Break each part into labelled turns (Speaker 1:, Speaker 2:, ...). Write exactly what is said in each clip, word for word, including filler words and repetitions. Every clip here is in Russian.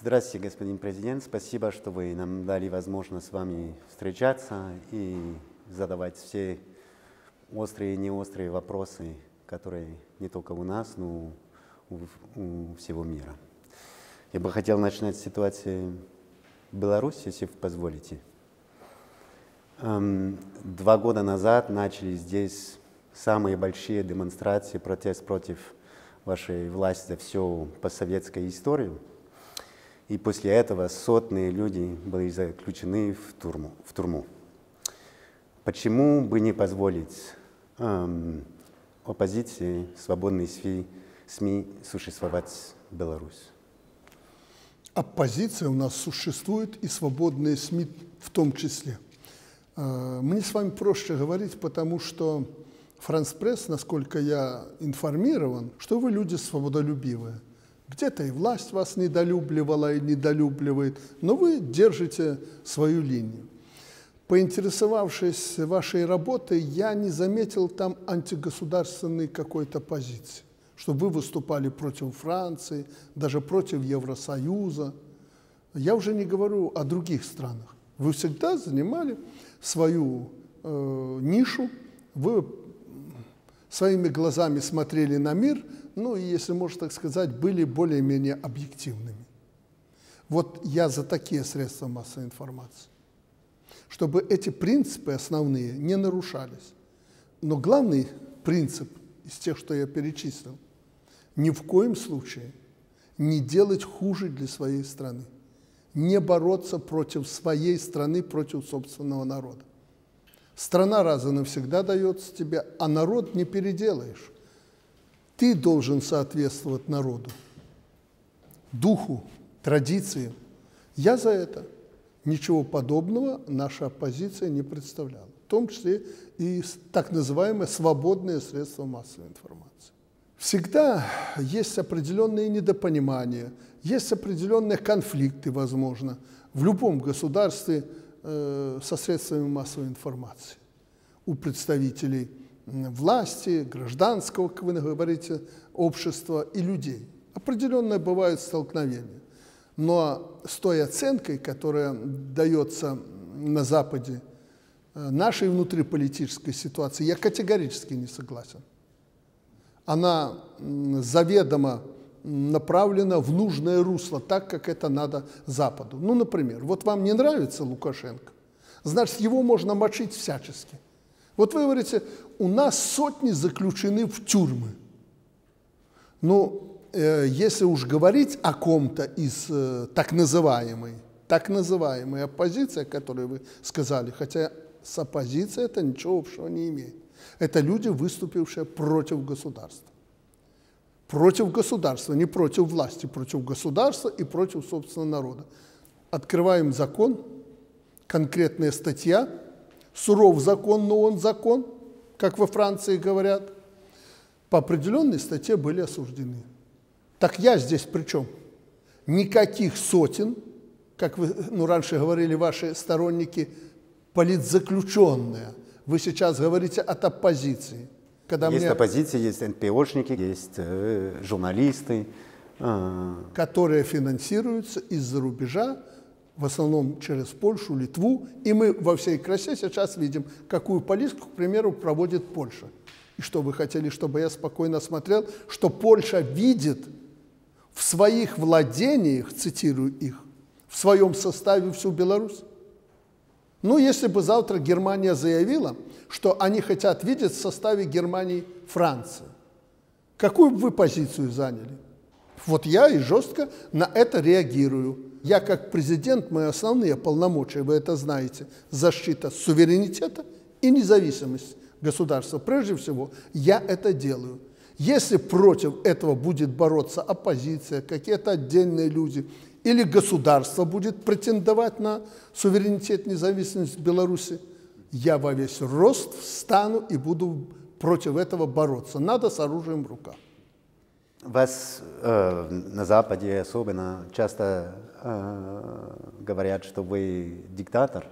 Speaker 1: Здравствуйте, господин президент. Спасибо, что вы нам дали возможность с вами встречаться и задавать все острые и неострые вопросы, которые не только у нас, но у, у всего мира. Я бы хотел начать с ситуации в Беларуси, если вы позволите. Эм, два года назад начали здесь самые большие демонстрации, протест против вашей власти за всю постсоветскую историю. И после этого сотни людей были заключены в тюрьму. В тюрьму. Почему бы не позволить эм, оппозиции, свободной СМИ, СМИ существовать в Беларуси?
Speaker 2: Оппозиция у нас существует, и свободные СМИ в том числе. Мне с вами проще говорить, потому что France Press, насколько я информирован, что вы люди свободолюбивые. Где-то и власть вас недолюбливала и недолюбливает, но вы держите свою линию. Поинтересовавшись вашей работой, я не заметил там антигосударственной какой-то позиции, чтобы вы выступали против Франции, даже против Евросоюза. Я уже не говорю о других странах. Вы всегда занимали свою э, нишу, вы своими глазами смотрели на мир, ну и, если можно так сказать, были более-менее объективными. Вот я за такие средства массовой информации, чтобы эти принципы основные не нарушались. Но главный принцип из тех, что я перечислил, ни в коем случае не делать хуже для своей страны, не бороться против своей страны, против собственного народа. Страна раз и навсегда дается тебе, а народ не переделаешь. Ты должен соответствовать народу, духу, традициям. Я за это. Ничего подобного наша оппозиция не представляла, в том числе и так называемые свободные средства массовой информации. Всегда есть определенные недопонимания, есть определенные конфликты, возможно, в любом государстве э, со средствами массовой информации. У представителей власти, гражданского, как вы говорите, общества и людей. Определенные бывают столкновения. Но с той оценкой, которая дается на Западе нашей внутриполитической ситуации, я категорически не согласен. Она заведомо направлена в нужное русло, так, как это надо Западу. Ну, например, вот вам не нравится Лукашенко, значит, его можно мочить всячески. Вот вы говорите, у нас сотни заключены в тюрьмы. Ну, э, если уж говорить о ком-то из э, так называемой, так называемой оппозиции, о которой вы сказали, хотя с оппозицией это ничего общего не имеет. Это люди, выступившие против государства. Против государства, не против власти, против государства и против собственного народа. Открываем закон, конкретная статья, суров закон, но он закон, как во Франции говорят, по определенной статье были осуждены. Так я здесь при чем? Никаких сотен, как вы ну, раньше говорили ваши сторонники, политзаключенные. Вы сейчас говорите от оппозиции. Когда
Speaker 1: есть
Speaker 2: мне...
Speaker 1: оппозиция, есть эн пэ о-шники, есть э, журналисты. Э...
Speaker 2: Которые финансируются из-за рубежа, в основном через Польшу, Литву. И мы во всей красе сейчас видим, какую политику, к примеру, проводит Польша. И что вы хотели, чтобы я спокойно смотрел, что Польша видит в своих владениях, цитирую их, в своем составе всю Беларусь? Ну, если бы завтра Германия заявила, что они хотят видеть в составе Германии Францию, какую бы вы позицию заняли? Вот я и жестко на это реагирую. Я как президент, мои основные полномочия, вы это знаете, защита суверенитета и независимость государства. Прежде всего, я это делаю. Если против этого будет бороться оппозиция, какие-то отдельные люди, или государство будет претендовать на суверенитет, независимость Беларуси, я во весь рост встану и буду против этого бороться. Надо с оружием в руках.
Speaker 1: Вас э, на Западе особенно часто э, говорят, что вы диктатор.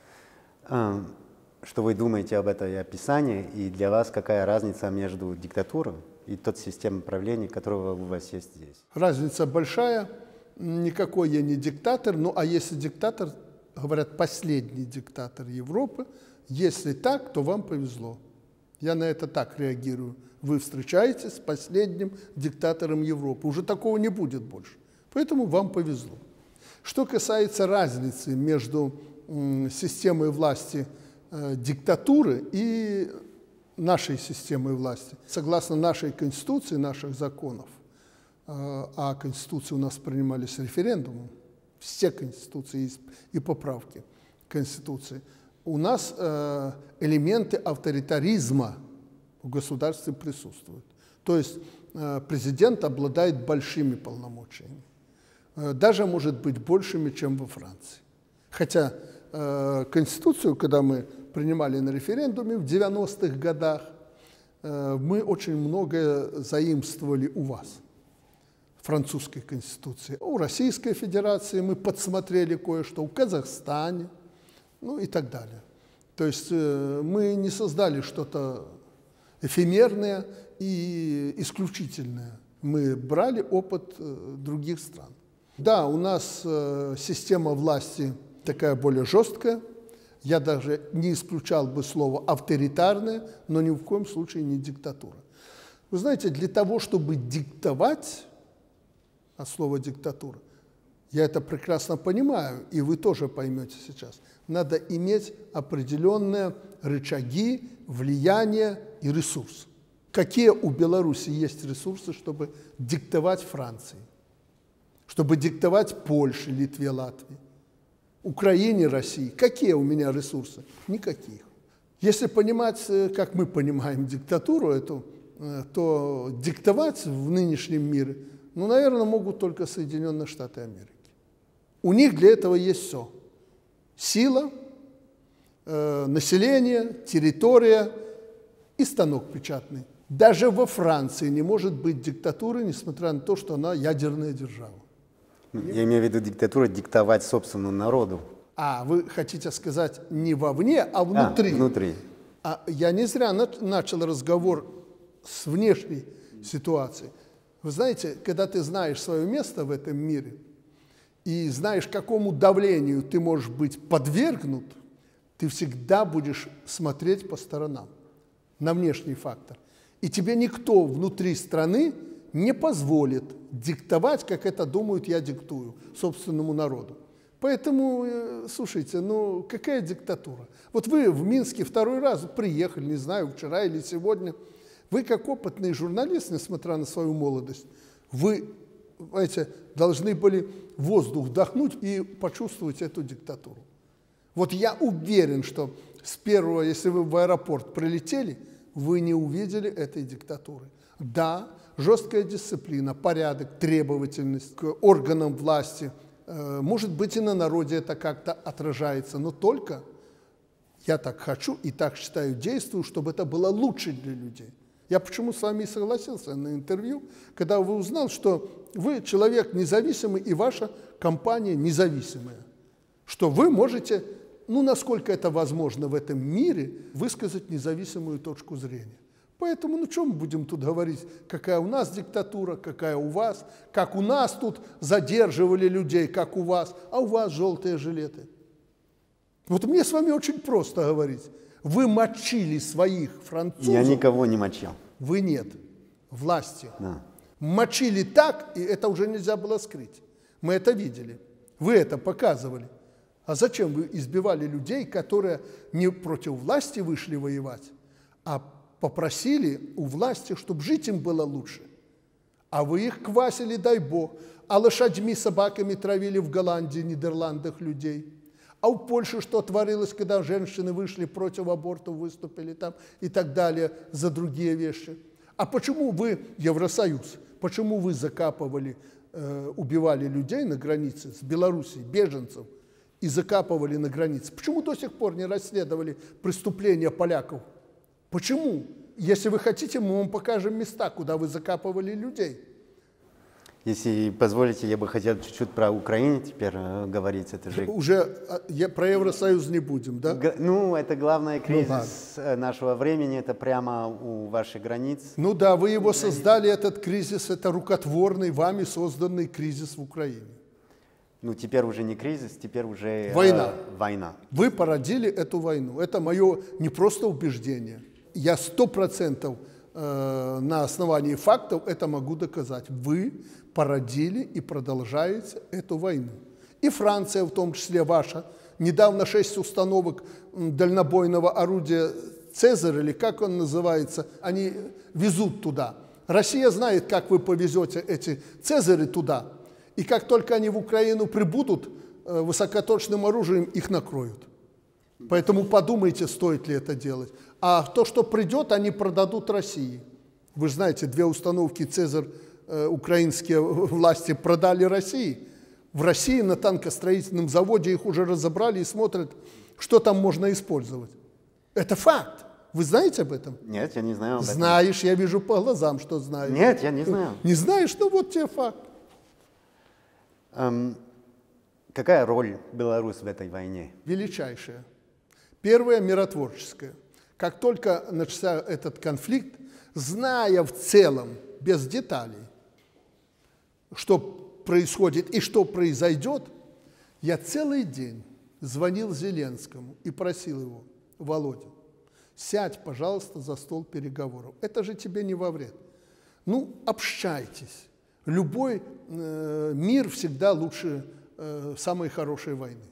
Speaker 1: Э, что вы думаете об этой описании? И для вас какая разница между диктатурой и той системой правления, которая у вас есть здесь?
Speaker 2: Разница большая. никакой я не диктатор. Ну, а если диктатор, говорят, последний диктатор Европы, если так, то вам повезло. Я на это так реагирую. Вы встречаетесь с последним диктатором Европы. Уже такого не будет больше. Поэтому вам повезло. Что касается разницы между м, системой власти э, диктатуры и нашей системой власти, согласно нашей Конституции, наших законов, э, а Конституции у нас принимались референдумом, все Конституции и поправки Конституции, у нас э, элементы авторитаризма в государстве присутствуют. То есть э, президент обладает большими полномочиями, э, даже, может быть, большими, чем во Франции. Хотя э, Конституцию, когда мы принимали на референдуме в девяностых годах, э, мы очень многое заимствовали у вас, французской Конституции. У Российской Федерации мы подсмотрели кое-что, у Казахстане, ну и так далее. То есть э, мы не создали что-то эфемерное и исключительное. Мы брали опыт э, других стран. Да, у нас э, система власти такая более жесткая. Я даже не исключал бы слово авторитарная, но ни в коем случае не диктатура. Вы знаете, для того, чтобы диктовать, от слова диктатура, я это прекрасно понимаю, и вы тоже поймете сейчас, надо иметь определенные рычаги, влияние и ресурс. Какие у Беларуси есть ресурсы, чтобы диктовать Франции, чтобы диктовать Польше, Литве, Латвии, Украине, России? Какие у меня ресурсы? Никаких. Если понимать, как мы понимаем диктатуру эту, то диктовать в нынешнем мире, ну, наверное, могут только Соединенные Штаты Америки. У них для этого есть все. Сила, э, население, территория и станок печатный. Даже во Франции не может быть диктатуры, несмотря на то, что она ядерная держава.
Speaker 1: Я имею в виду диктатура, диктовать собственному народу.
Speaker 2: А, вы хотите сказать не вовне, а внутри?
Speaker 1: А, внутри.
Speaker 2: А я не зря начал разговор с внешней ситуацией. Вы знаете, когда ты знаешь свое место в этом мире и знаешь, какому давлению ты можешь быть подвергнут, ты всегда будешь смотреть по сторонам, на внешний фактор. И тебе никто внутри страны не позволит диктовать, как это думают, я диктую, собственному народу. Поэтому, слушайте, ну какая диктатура? Вот вы в Минске второй раз приехали, не знаю, вчера или сегодня. Вы, как опытный журналист, несмотря на свою молодость, вы, знаете, должны были воздух вдохнуть и почувствовать эту диктатуру. Вот я уверен, что с первого, если вы в аэропорт прилетели, вы не увидели этой диктатуры. Да, жесткая дисциплина, порядок, требовательность к органам власти, э, может быть, и на народе это как-то отражается, но только я так хочу и так считаю, действую, чтобы это было лучше для людей. Я почему с вами и согласился на интервью, когда вы узнал, что вы человек независимый и ваша компания независимая, что вы можете, ну, насколько это возможно в этом мире, высказать независимую точку зрения. Поэтому, ну, что мы будем тут говорить, какая у нас диктатура, какая у вас, как у нас тут задерживали людей, как у вас, а у вас желтые жилеты. Вот мне с вами очень просто говорить. Вы мочили своих французов.
Speaker 1: Я никого не мочил.
Speaker 2: Вы нет. Власти.
Speaker 1: Да.
Speaker 2: Мочили так, и это уже нельзя было скрыть. Мы это видели. Вы это показывали. А зачем вы избивали людей, которые не против власти вышли воевать, а попросили у власти, чтобы жить им было лучше? А вы их квасили, дай бог. А лошадьми, собаками травили в Голландии, Нидерландах людей. А в Польше что творилось, когда женщины вышли против абортов, выступили там и так далее, за другие вещи? А почему вы, Евросоюз, почему вы закапывали, э, убивали людей на границе с Белоруссией, беженцев, и закапывали на границе? Почему до сих пор не расследовали преступления поляков? Почему? Если вы хотите, мы вам покажем места, куда вы закапывали людей.
Speaker 1: Если позволите, я бы хотел чуть-чуть про Украину теперь э, говорить. Это же...
Speaker 2: Уже я, про Евросоюз не будем, да?
Speaker 1: Г ну, это главный кризис ну, нашего времени, это прямо у ваших границ.
Speaker 2: Ну да, вы его создали, этот кризис, это рукотворный, вами созданный кризис в Украине.
Speaker 1: Ну, теперь уже не кризис, теперь уже
Speaker 2: война.
Speaker 1: Э, война.
Speaker 2: Вы породили эту войну. Это мое не просто убеждение. Я сто процентов э, на основании фактов это могу доказать. Вы породили и продолжаете эту войну. И Франция, в том числе ваша, недавно шесть установок дальнобойного орудия «Цезарь», или как он называется, они везут туда. Россия знает, как вы повезете эти «Цезари» туда. И как только они в Украину прибудут, высокоточным оружием их накроют. Поэтому подумайте, стоит ли это делать. А то, что придет, они продадут России. Вы же знаете, две установки «Цезарь» украинские власти продали России. В России на танкостроительном заводе их уже разобрали и смотрят, что там можно использовать. Это факт. Вы знаете об этом?
Speaker 1: Нет, я не знаю об этом.
Speaker 2: Знаешь, я вижу по глазам, что знаешь.
Speaker 1: Нет, я не знаю.
Speaker 2: Не знаешь? Ну вот тебе факт.
Speaker 1: Эм, какая роль Беларусь в этой войне?
Speaker 2: Величайшая. Первая – миротворческая. Как только начался этот конфликт, зная в целом, без деталей, что происходит и что произойдет, я целый день звонил Зеленскому и просил его: Володя, сядь, пожалуйста, за стол переговоров. Это же тебе не во вред. Ну, общайтесь. Любой э, мир всегда лучше э, самой хорошей войны.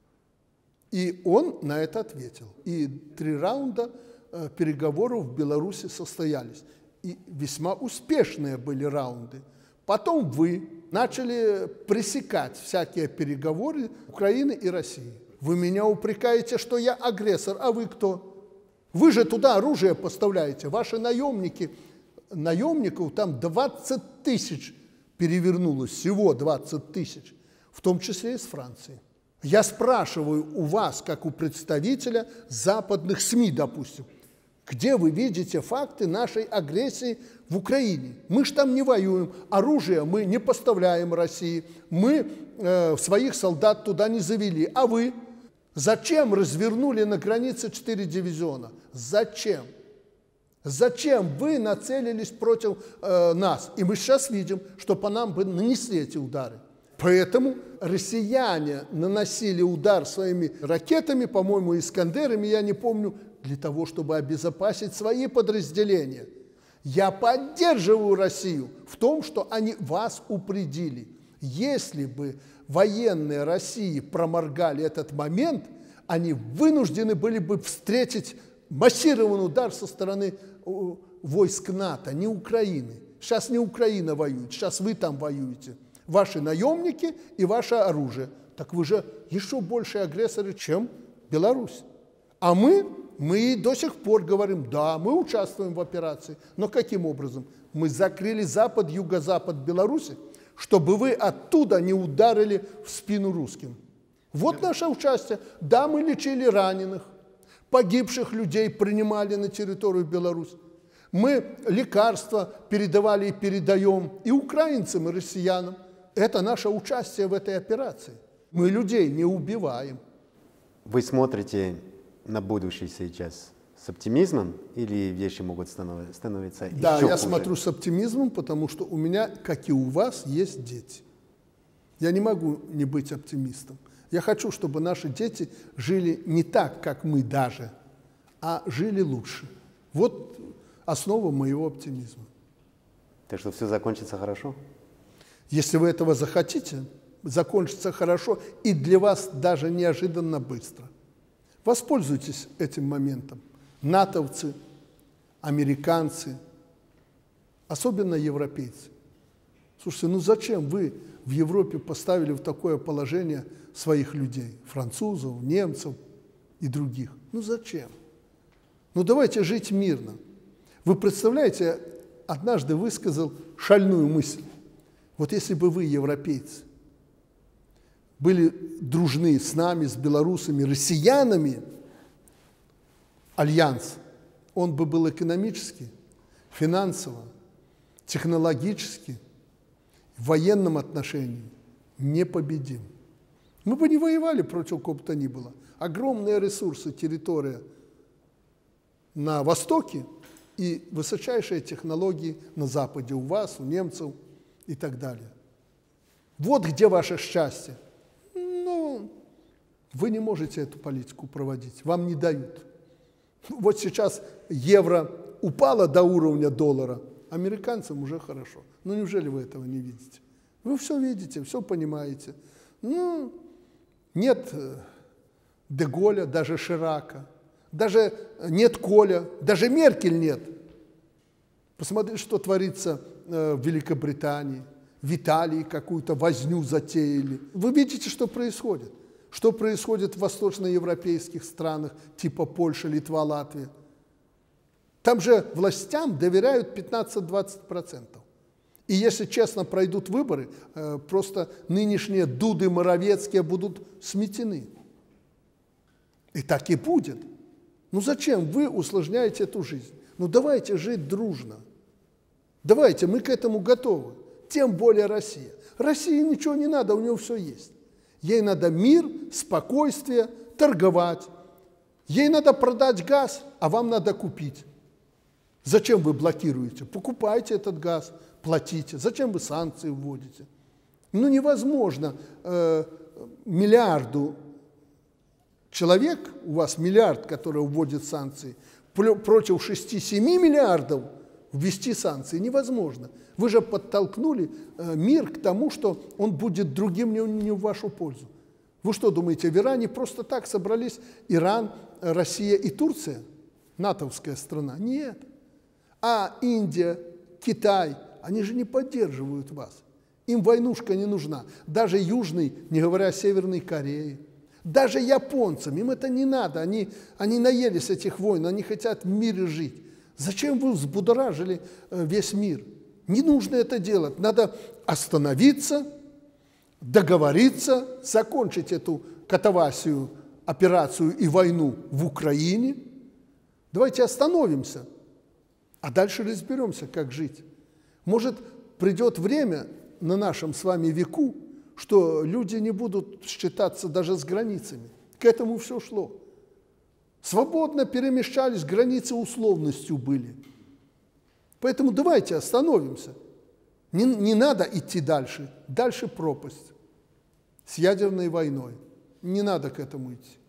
Speaker 2: И он на это ответил. И три раунда э, переговоров в Беларуси состоялись. И весьма успешные были раунды. Потом вы начали пресекать всякие переговоры Украины и России. Вы меня упрекаете, что я агрессор, а вы кто? Вы же туда оружие поставляете, ваши наемники. Наемников там двадцать тысяч перевернулось, всего двадцать тысяч, в том числе из Франции. Я спрашиваю у вас, как у представителя западных СМИ, допустим, где вы видите факты нашей агрессии в Украине? Мы ж там не воюем, оружие мы не поставляем России, мы э, своих солдат туда не завели. А вы? Зачем развернули на границе четыре дивизиона? Зачем? Зачем вы нацелились против э, нас? И мы сейчас видим, что по нам бы нанесли эти удары. Поэтому россияне наносили удар своими ракетами, по-моему, «Искандерами», я не помню, для того, чтобы обезопасить свои подразделения. Я поддерживаю Россию в том, что они вас упредили. Если бы военные России проморгали этот момент, они вынуждены были бы встретить массированный удар со стороны войск НАТО, не Украины. Сейчас не Украина воюет, сейчас вы там воюете. Ваши наемники и ваше оружие. Так вы же еще больше агрессоры, чем Беларусь. А мы, мы до сих пор говорим, да, мы участвуем в операции. Но каким образом? Мы закрыли запад, юго-запад Беларуси, чтобы вы оттуда не ударили в спину русским. Вот наше участие. Да, мы лечили раненых, погибших людей принимали на территорию Беларуси. Мы лекарства передавали и передаем и украинцам, и россиянам. Это наше участие в этой операции. Мы людей не убиваем.
Speaker 1: Вы смотрите на будущее сейчас с оптимизмом или вещи могут становиться еще
Speaker 2: Да, я
Speaker 1: хуже?
Speaker 2: смотрю с оптимизмом, потому что у меня, как и у вас, есть дети. Я не могу не быть оптимистом. Я хочу, чтобы наши дети жили не так, как мы даже, а жили лучше. Вот основа моего оптимизма.
Speaker 1: Так что все закончится хорошо?
Speaker 2: Если вы этого захотите, закончится хорошо и для вас даже неожиданно быстро. Воспользуйтесь этим моментом. Натовцы, американцы, особенно европейцы. Слушайте, ну зачем вы в Европе поставили в такое положение своих людей, французов, немцев и других? Ну зачем? Ну давайте жить мирно. Вы представляете, однажды высказал шальную мысль. Вот если бы вы, европейцы, были дружны с нами, с белорусами, россиянами, альянс, он бы был экономически, финансово, технологически, в военном отношении непобедим. Мы бы не воевали против кого бы то ни было. Огромные ресурсы, территория на востоке и высочайшие технологии на западе у вас, у немцев и так далее. Вот где ваше счастье. Вы не можете эту политику проводить, вам не дают. Вот сейчас евро упало до уровня доллара, американцам уже хорошо. Ну неужели вы этого не видите? Вы все видите, все понимаете. Ну, нет де Голля, даже Ширака, даже нет Коля, даже Меркель нет. Посмотрите, что творится в Великобритании, в Италии какую-то возню затеяли. Вы видите, что происходит? Что происходит в восточноевропейских странах, типа Польша, Литва, Латвия? Там же властям доверяют пятнадцать-двадцать процентов. И если честно пройдут выборы, просто нынешние Дуды, Моровецкие будут сметены. И так и будет. Ну зачем вы усложняете эту жизнь? Ну давайте жить дружно. Давайте, мы к этому готовы. Тем более Россия. России ничего не надо, у нее все есть. Ей надо мир, спокойствие, торговать. Ей надо продать газ, а вам надо купить. Зачем вы блокируете? Покупайте этот газ, платите. Зачем вы санкции вводите? Ну невозможно э, миллиарду человек, у вас миллиард, который вводит санкции, против шести-семи миллиардов ввести санкции невозможно. Вы же подтолкнули э, мир к тому, что он будет другим не, не в вашу пользу. Вы что думаете, в Иране просто так собрались Иран, Россия и Турция? натовская страна? Нет. А Индия, Китай, они же не поддерживают вас. Им войнушка не нужна. Даже Южной, не говоря о Северной Корее. Даже японцам, им это не надо. Они, они наелись этих войн, они хотят в мире жить. Зачем вы взбудоражили весь мир? Не нужно это делать. Надо остановиться, договориться, закончить эту катавасию, операцию и войну в Украине. Давайте остановимся, а дальше разберемся, как жить. Может, придет время на нашем с вами веку, что люди не будут считаться даже с границами. К этому все шло. Свободно перемещались, границы условностью были. Поэтому давайте остановимся. Не, не надо идти дальше. Дальше пропасть с ядерной войной. Не надо к этому идти.